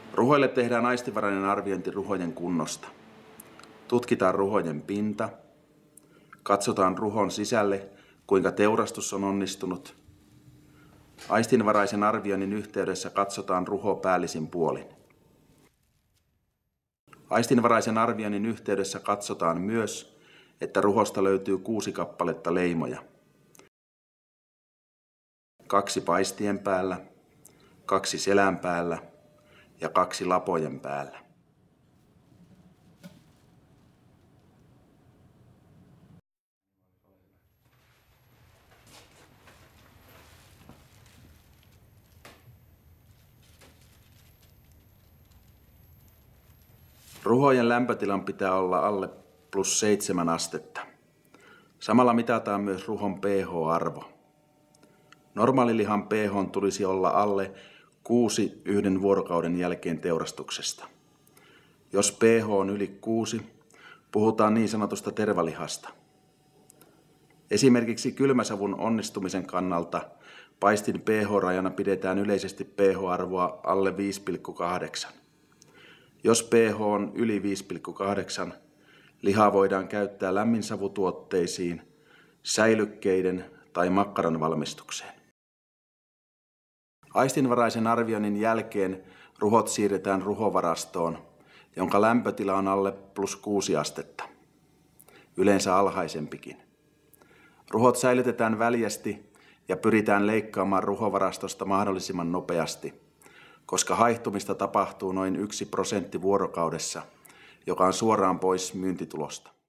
Ruhoille tehdään aistivarainen arviointi ruhojen kunnosta. Tutkitaan ruhojen pinta, katsotaan ruhon sisälle, kuinka teurastus on onnistunut. Aistinvaraisen arvioinnin yhteydessä katsotaan ruho päällisin puolin. Aistinvaraisen arvioinnin yhteydessä katsotaan myös, että ruhosta löytyy 6 kappaletta leimoja. 2 paistien päällä, 2 selän päällä ja 2 lapojen päällä. Ruhojen lämpötilan pitää olla alle +7 astetta. Samalla mitataan myös ruhon pH-arvo. Normaalilihan pH tulisi olla alle 6 1 vuorokauden jälkeen teurastuksesta. Jos pH on yli 6, puhutaan niin sanotusta tervalihasta. Esimerkiksi kylmäsavun onnistumisen kannalta paistin pH-rajana pidetään yleisesti pH-arvoa alle 5,8. Jos pH on yli 5,8, lihaa voidaan käyttää lämminsavutuotteisiin, säilykkeiden tai makkaran valmistukseen. Aistinvaraisen arvioinnin jälkeen ruhot siirretään ruhovarastoon, jonka lämpötila on alle +6 astetta, yleensä alhaisempikin. Ruhot säilytetään väljästi ja pyritään leikkaamaan ruhovarastosta mahdollisimman nopeasti, koska haihtumista tapahtuu noin 1% vuorokaudessa, joka on suoraan pois myyntitulosta.